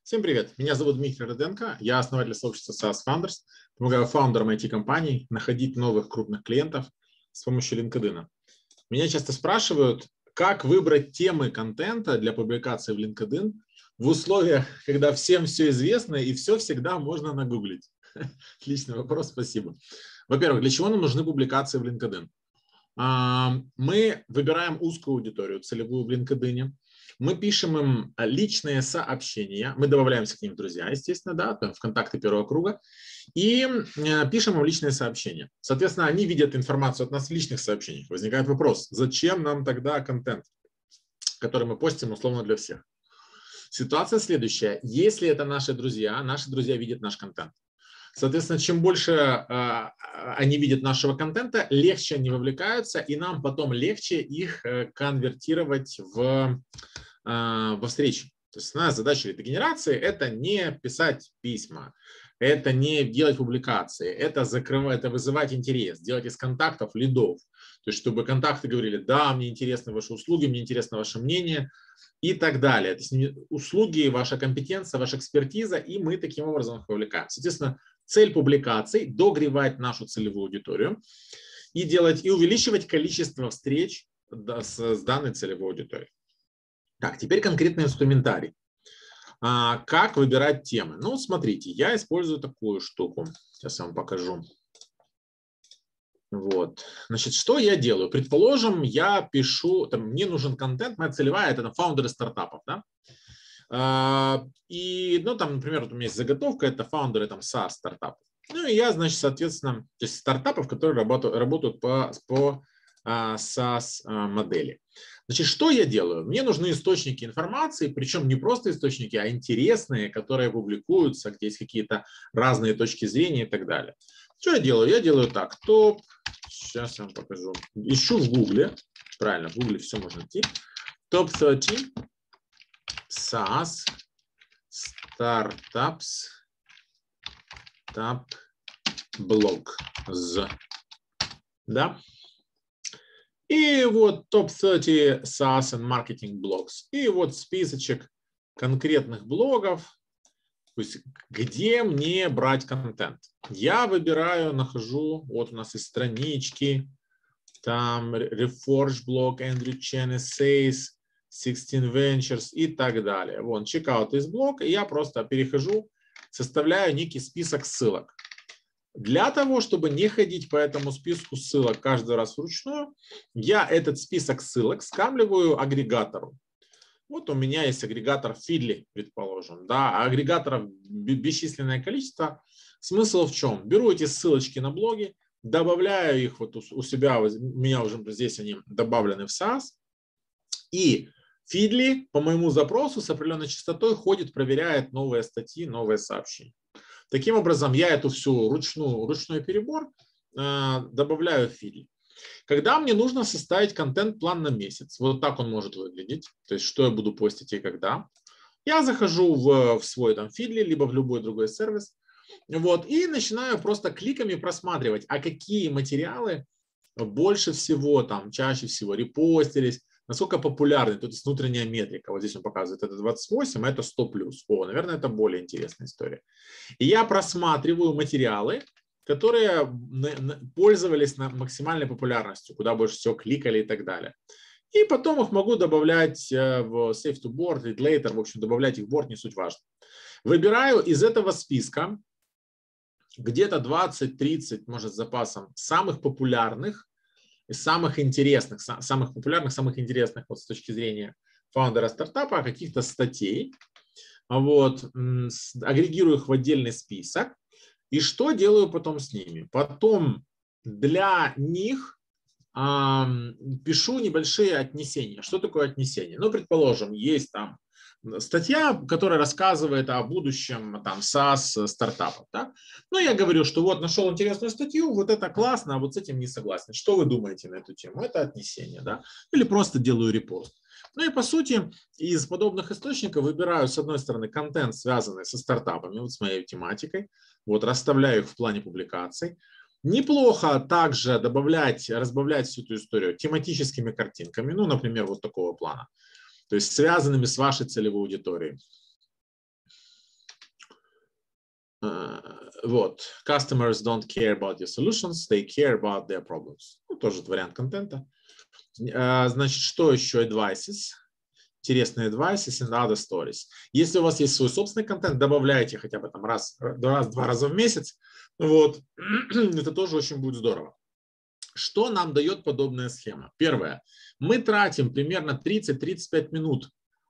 Всем привет, меня зовут Дмитрий Руденко, я основатель сообщества SaaS Founders, помогаю фаундерам IT-компаний находить новых крупных клиентов с помощью LinkedIn. Меня часто спрашивают, как выбрать темы контента для публикации в LinkedIn в условиях, когда всем все известно и все всегда можно нагуглить. Отличный вопрос, спасибо. Во-первых, для чего нам нужны публикации в LinkedIn? Мы выбираем узкую аудиторию, целевую в LinkedIn. Мы пишем им личные сообщения, мы добавляемся к ним в друзья, естественно, да, в контакты первого круга, и пишем им личные сообщения. Соответственно, они видят информацию от нас в личных сообщениях. Возникает вопрос, зачем нам тогда контент, который мы постим условно для всех? Ситуация следующая. Если это наши друзья видят наш контент. Соответственно, чем больше они видят нашего контента, легче они вовлекаются, и нам потом легче их конвертировать во встречи. То есть наша задача лидогенерации – это не писать письма, это не делать публикации, это вызывать интерес, делать из контактов лидов. То есть чтобы контакты говорили, да, мне интересны ваши услуги, мне интересно ваше мнение и так далее. То есть услуги, ваша компетенция, ваша экспертиза, и мы таким образом их вовлекаем. Соответственно, цель публикаций – догревать нашу целевую аудиторию и увеличивать количество встреч с данной целевой аудиторией. Так, теперь конкретный инструментарий. Как выбирать темы? Ну, смотрите, я использую такую штуку. Сейчас я вам покажу. Вот. Значит, что я делаю? Предположим, я пишу, мне нужен контент, моя целевая – это фаундеры стартапов, да? И, например, у меня есть заготовка, это фаундеры SaaS стартапов. Ну, и я, значит, соответственно, то есть стартапов, которые работают по SaaS модели. Значит, что я делаю? Мне нужны источники информации, причем не просто источники, а интересные, которые публикуются, где есть какие-то разные точки зрения и так далее. Что я делаю? Я делаю так. Сейчас я вам покажу. Ищу в Гугле. Правильно, в Гугле все можно найти. Топ-30 SaaS Startups блог. Да? И вот топ-30 SaaS and Marketing Blogs. И вот списочек конкретных блогов, то есть где мне брать контент. Я выбираю, нахожу, вот у нас есть странички, там Reforge блог, Andrew Chen Essays, 16 Ventures и так далее. Вон, чекаут из блога, и я просто перехожу, составляю некий список ссылок. Для того, чтобы не ходить по этому списку ссылок каждый раз вручную, я этот список ссылок скармливаю агрегатору. Вот у меня есть агрегатор Feedly, предположим, да, а агрегаторов бесчисленное количество. Смысл в чем? Беру эти ссылочки на блоги, добавляю их вот у себя, у меня уже здесь они добавлены в SaaS, и Feedly по моему запросу с определенной частотой ходит, проверяет новые статьи, новые сообщения. Таким образом, я эту всю ручной перебор добавляю в Feedly. Когда мне нужно составить контент-план на месяц, вот так он может выглядеть, то есть что я буду постить и когда, я захожу в свой Feedly, либо в любой другой сервис, вот, и начинаю просто кликами просматривать, а какие материалы больше всего, чаще всего репостились, насколько популярны, тут есть внутренняя метрика, вот здесь он показывает, это 28, а это 100+. О, наверное, это более интересная история. И я просматриваю материалы, которые пользовались максимальной популярностью, куда больше всего кликали и так далее. И потом их могу добавлять в Save to Board, Read Later, в общем, добавлять их в борт, не суть важно. Выбираю из этого списка где-то 20-30, может, с запасом самых популярных, самых интересных, самых интересных вот с точки зрения фаундера стартапа, каких-то статей, вот, агрегирую их в отдельный список. И что делаю потом с ними? Потом для них пишу небольшие отнесения. Что такое отнесение? Ну, предположим, есть статья, которая рассказывает о будущем SaaS стартапов. Да? Ну, я говорю, что вот нашел интересную статью, вот это классно, а вот с этим не согласен. Что вы думаете на эту тему? Это отнесение, да? Или просто делаю репост. Ну и по сути из подобных источников выбираю с одной стороны контент, связанный со стартапами, вот с моей тематикой, вот расставляю их в плане публикаций. Неплохо также разбавлять всю эту историю тематическими картинками, ну, например, вот такого плана, то есть связанными с вашей целевой аудиторией. Вот. Customers don't care about your solutions, they care about their problems. Ну, тоже вариант контента. Значит, что еще? Advices. Интересные advices and other stories. Если у вас есть свой собственный контент, добавляйте хотя бы там два раза в месяц. Вот. Это тоже очень будет здорово. Что нам дает подобная схема? Первое. Мы тратим примерно 30-35 минут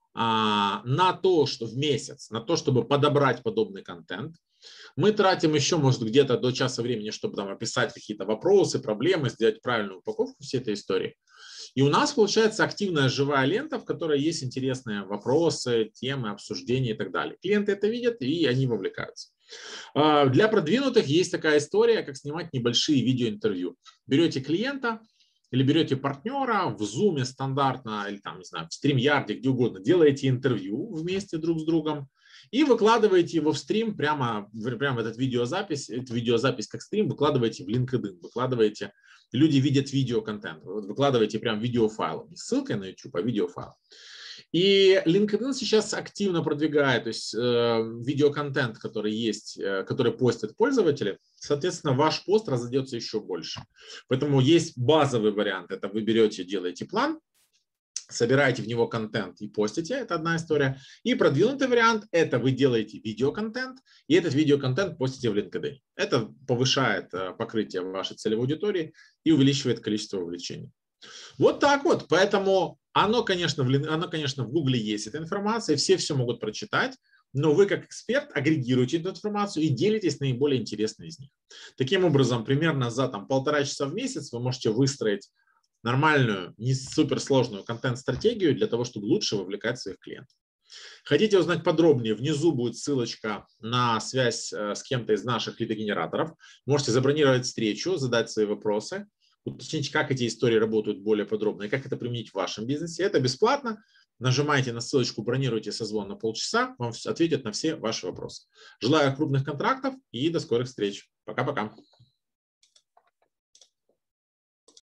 на то, что в месяц, на то, чтобы подобрать подобный контент. Мы тратим еще, может, где-то до часа времени, чтобы там описать какие-то вопросы, проблемы, сделать правильную упаковку всей этой истории. И у нас получается активная живая лента, в которой есть интересные вопросы, темы, обсуждения и так далее. Клиенты это видят, и они вовлекаются. Для продвинутых есть такая история, как снимать небольшие видеоинтервью. Берете клиента или берете партнера в Zoom стандартно, или там, не знаю, в StreamYard, где угодно, делаете интервью вместе друг с другом и выкладываете его в стрим, прямо эту видеозапись как стрим, выкладываете в LinkedIn, выкладываете, люди видят видеоконтент, выкладываете прям видеофайлом, не ссылкой на YouTube, а видеофайлом. И LinkedIn сейчас активно продвигает, то есть видеоконтент, который есть, который постят пользователи, соответственно, ваш пост разойдется еще больше. Поэтому есть базовый вариант, это вы берете, делаете план, собираете в него контент и постите, это одна история. И продвинутый вариант, это вы делаете видеоконтент, и этот видеоконтент постите в LinkedIn. Это повышает покрытие вашей целевой аудитории и увеличивает количество вовлечений. Вот так вот, поэтому оно, конечно, в Гугле есть эта информация, все могут прочитать, но вы как эксперт агрегируете эту информацию и делитесь наиболее интересной из них. Таким образом, примерно за 1,5 часа в месяц вы можете выстроить нормальную, не суперсложную контент-стратегию для того, чтобы лучше вовлекать своих клиентов. Хотите узнать подробнее, внизу будет ссылочка на связь с кем-то из наших лидогенераторов. Можете забронировать встречу, задать свои вопросы, уточнить, как эти истории работают более подробно и как это применить в вашем бизнесе. Это бесплатно. Нажимайте на ссылочку, бронируйте созвон на полчаса, вам ответят на все ваши вопросы. Желаю крупных контрактов и до скорых встреч. Пока-пока.